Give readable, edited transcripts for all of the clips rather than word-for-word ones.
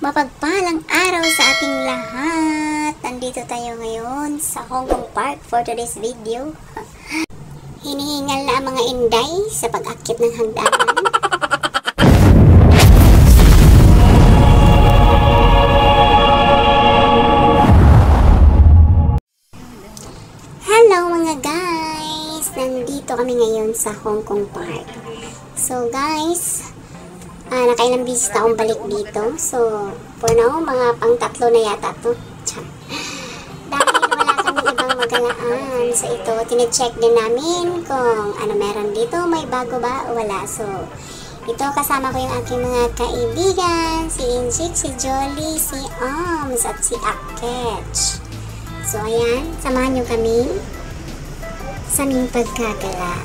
Mapagpalang araw sa ating lahat! Nandito tayo ngayon sa Hong Kong Park for today's video. Hinihingal na ang mga inday sa pag-akit ng hagdanan. Hello mga guys! Nandito kami ngayon sa Hong Kong Park. So guys, nakailang beses na akong balik dito. So, for now, mga pang-tatlo na yata to. Dahil wala kaming ibang magalaan. So, ito, tine-check din namin kung ano meron dito. May bago ba o wala. So, ito, kasama ko yung aking mga kaibigan. Si Inchik, si Jolly, si Oms, at si Aketch. So, ayan, samahan nyo kami sa aming pagkagala.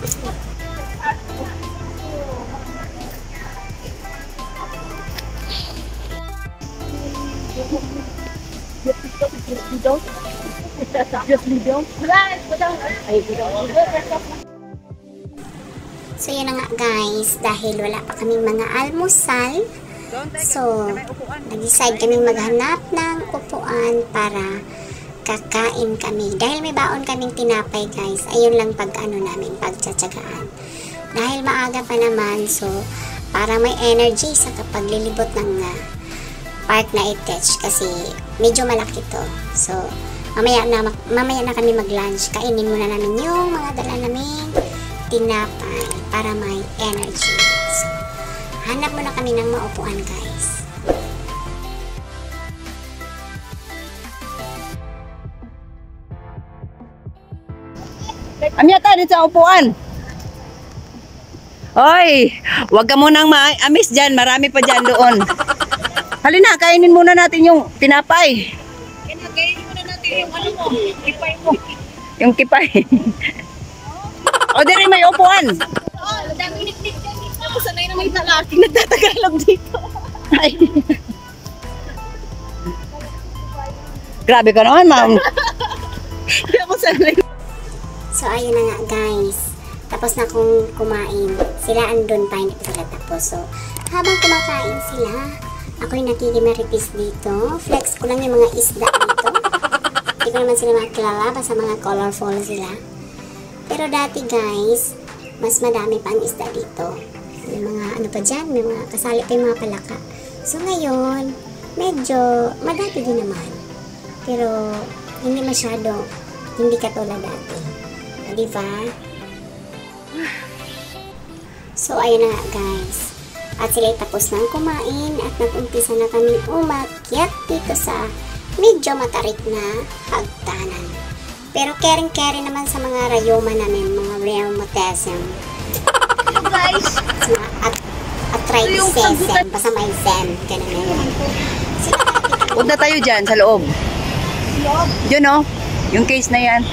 So yun na nga guys, dahil wala pa kaming mga almusal, so nag-decide kaming maghanap ng upuan para kakain kami. Dahil may baon kaming tinapay guys, ayun lang namin, pagtsatsagaan. Dahil maaga pa naman, so para may energy sa kapag lilibot ng park na Itech kasi medyo malaki to. So, mamaya na kami mag-lunch. Kainin muna namin yung mga dala naming tinapay para may energy. So, hanap muna kami ng maupuan guys. Amya ta dito sa upuan. Hoy, wag ka munang maamis dyan. Marami pa dyan doon. Halina, kainin muna natin yung tinapay. Kainin muna natin yung ano mo, kipay mo. Yung kipay. O, diri may upuan. Oo, dami niknik dyan dito. Ako sanay na may talaking nagtatagalog dito. Ay. Grabe ka naman, ma'am. Hindi ako sanay. So, ayun na nga guys. Tapos na kong kumain. Sila andun pa, hindi pa sila tapos. So, habang kumakain sila, ako'y nakikimaritis dito. Flex ko lang yung mga isda dito. Hindi ko naman sila makilala, basta mga colorful sila. Pero dati guys, mas madami pa ang isda dito. May mga ano pa dyan, may mga kasali pa yung mga palaka. So ngayon, medyo madami din naman. Pero hindi masyado, hindi katulad dati. Diba? So ayun na nga guys. At sila tapos nang kumain at nag-umpisa na kami umakyat dito sa medyo matarik na hagdanan. Pero caring-caring naman sa mga rayoma namin, mga rheumatism. Guys! Arthritis, basta may zen. Ganun na yun. Huwag na tayo dyan sa loob. Diyan o, yung case na yan.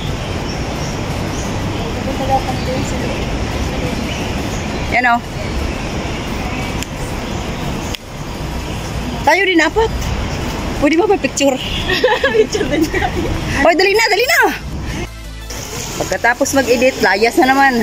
Yan o. Tayo din apat. Pwede ba picture? Picture din niya. Hoy, dali na, dali na. Pagkatapos mag-edit, layas na naman.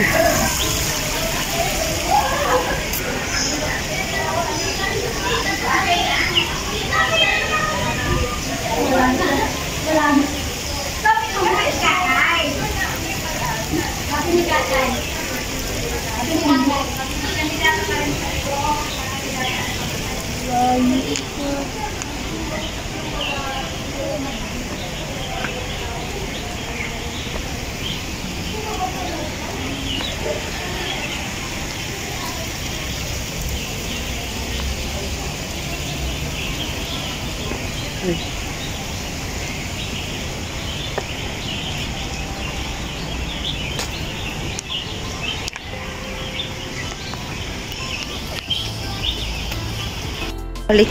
Balik.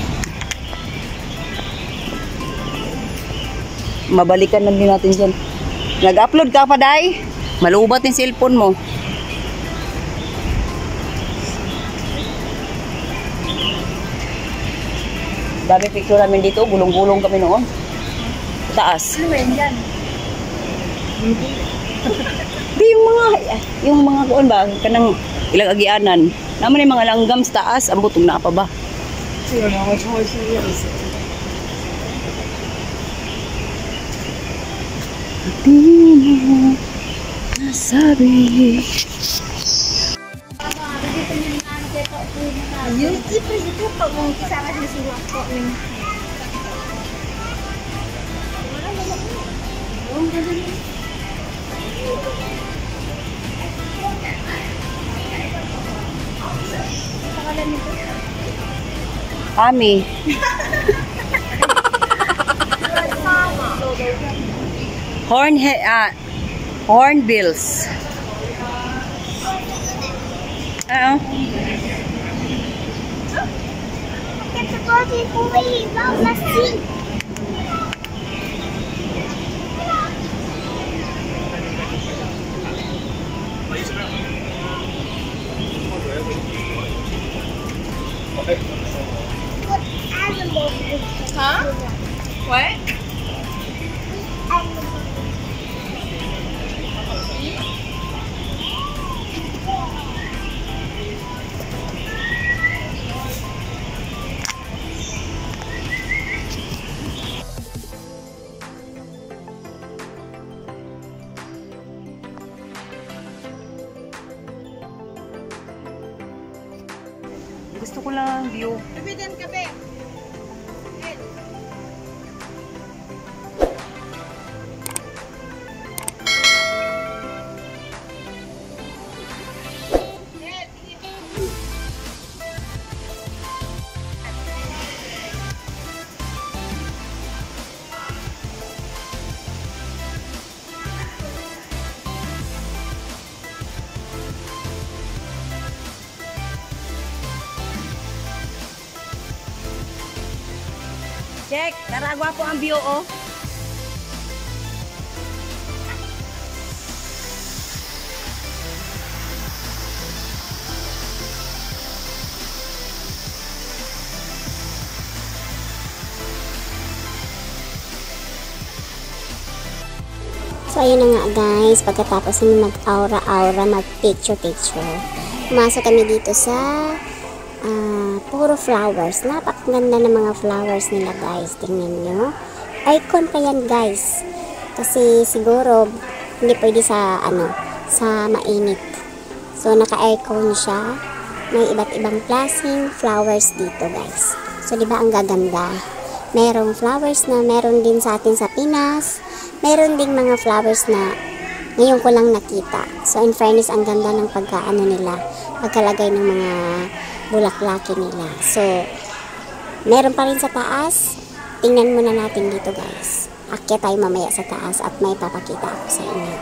Mabalikan na din natin dyan. Nag-upload ka pa, Day? Malubat yung cellphone mo. Dami picture namin dito. Gulong-gulong kami noon. Taas. Ano ba yan? Di yung mga kuon ba? Kanang ilang agianan. Naman yung mga langgam sa taas. Ang butong na pa ba? 这个然后超市热死。 Di mo nasabi. Yun, itu pag mong kasama sa suwak ko ng Ami. Hornbills. Oo. Huh? What? Gusto ko lang ang view. Kapitan kape. Check. Naragwa po ang view, oh. So, ayun na nga guys, pagkatapos namin mag-aura-aura, mag-picture-picture, pumasok kami dito sa puro flowers. Napakaganda ng mga flowers nila guys. Tingnan nyo. Icon pa yan guys. Kasi siguro, hindi pwede sa, sa mainit. So, naka-icon siya. May iba't ibang klaseng flowers dito guys. So, di ba ang gaganda? Merong flowers na meron din sa atin sa Pinas. Meron ding mga flowers na ngayon ko lang nakita. So, in fairness, ang ganda ng pagkaano nila. Pagkalagay ng mga bulaklaki nila. So, meron pa rin sa taas. Tingnan muna natin dito guys. Akyat tayo mamaya sa taas at may papakita ako sa inyo.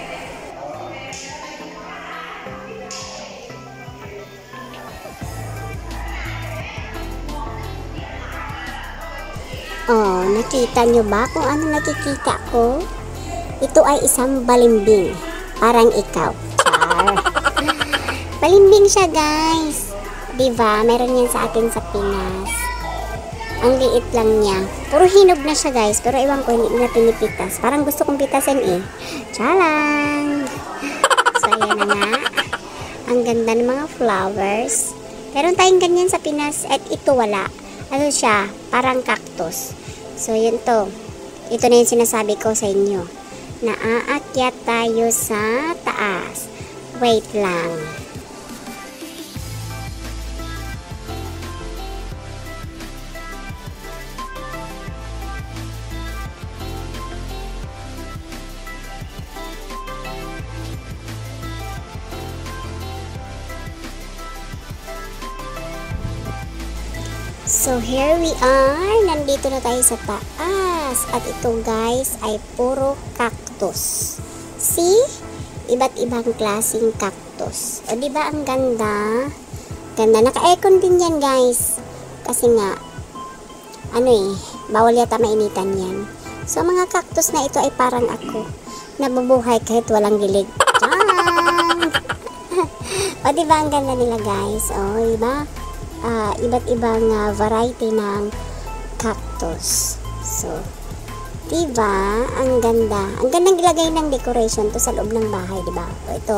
Oh, nakita nyo ba kung ano nakikita ko? Ito ay isang balimbing. Parang ikaw. Char. Balimbing siya guys. Diba? Meron yan sa atin sa Pinas. Ang liit lang niya. Puro hinog na siya guys. Pero iwan ko, hindi na pinipitas. Parang gusto kong pitasin eh. Chalang! So, ayan na nga. Ang ganda ng mga flowers. Meron tayong ganyan sa Pinas at ito wala. Ano siya? Parang cactus. So, yun to. Ito na yung sinasabi ko sa inyo. Naaakyat tayo sa taas. Wait lang. So, here we are. Nandito na tayo sa taas. At ito guys ay puro cactus. See? Iba't ibang klaseng cactus. O, diba ang ganda? Ganda. Naka-aircon din yan guys. Kasi nga, bawal yata mainitan yan. So, mga cactus na ito ay parang ako. Nabubuhay kahit walang gilig. Diyan! O, diba ang ganda nila guys? O, diba? Iba't ibang variety ng cactus. So, diba? Ang ganda. Ang gandang ilagay ng decoration to sa loob ng bahay, diba? O, ito,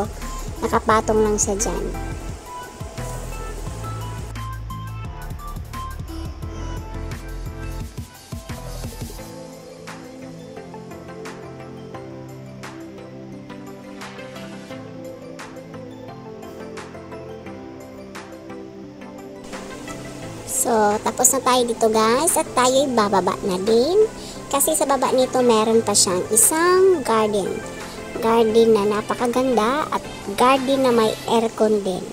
nakapatong lang siya dyan. So, tapos na tayo dito guys at tayo'y bababa na din. Kasi sa baba nito meron pa siyang isang garden. Garden na napakaganda at garden na may aircon din.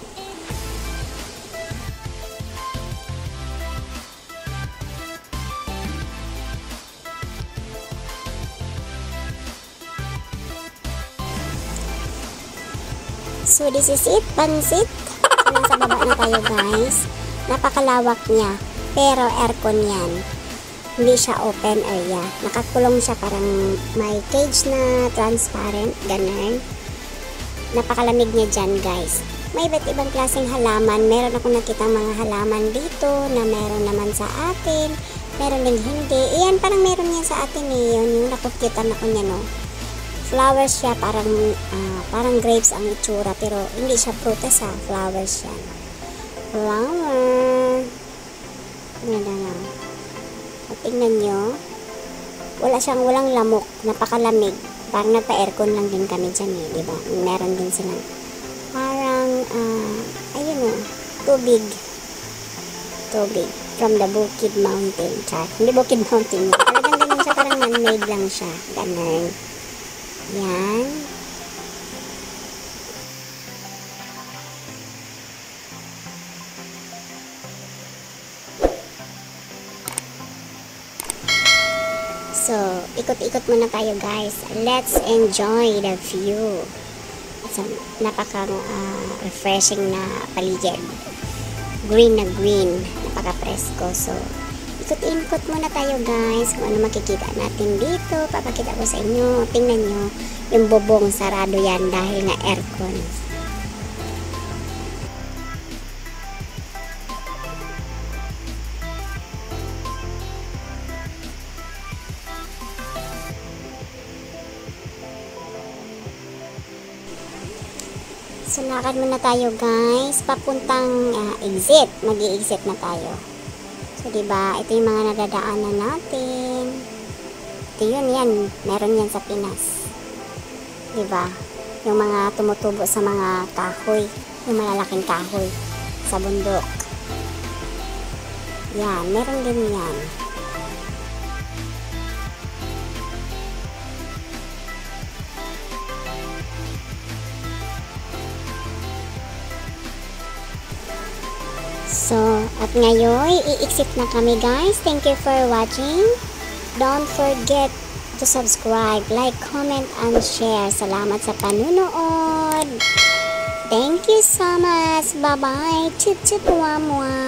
So, this is it, pansit. So, nasa baba na tayo guys. Napakalawak niya, pero aircon yan. Hindi siya open area. Nakakulong siya, parang may cage na transparent, ganun. Napakalamig niya dyan guys. May iba't ibang klaseng halaman. Meron akong nakitang mga halaman dito na meron naman sa atin. Meron din hindi. Iyan, parang meron yan sa atin eh. Yun, yung nakukitan ako niya, no. Flowers siya, parang grapes ang itsura, pero hindi siya prutas ha, flowers siya. Flower. Ganda na. At tingnan nyo, walang lamok, napakalamig. Parang nagpa-aircon lang din kami dyan eh, diba? Meron din silang parang, ayun o, tubig from the Bukid Mountain. Char. Hindi Bukid Mountain. Talagang ganun siya, parang man-made lang siya. Ganun. Yan. So, ikot-ikot muna tayo guys. Let's enjoy the view. So, napaka-refreshing na paligid. Green na green. Napaka-presko. So, ikot-ikot muna tayo guys. Kung ano makikita natin dito. Papakita ko sa inyo. Tingnan nyo. Yung bubong sarado yan dahil nga aircon. So, lakad muna tayo guys. Papuntang exit. Mag-i-exit na tayo. So, diba, ito yung mga nadadaanan natin. Ito yun, yan. Meron yan sa Pinas. Diba? Yung mga tumutubo sa mga kahoy. Yung malalaking kahoy sa bundok. Yan, meron din yan. So, at ngayon, i-exit na kami guys. Thank you for watching. Don't forget to subscribe, like, comment, and share. Salamat sa panunood. Thank you so much. Bye-bye. Chip chip, mwah mwah.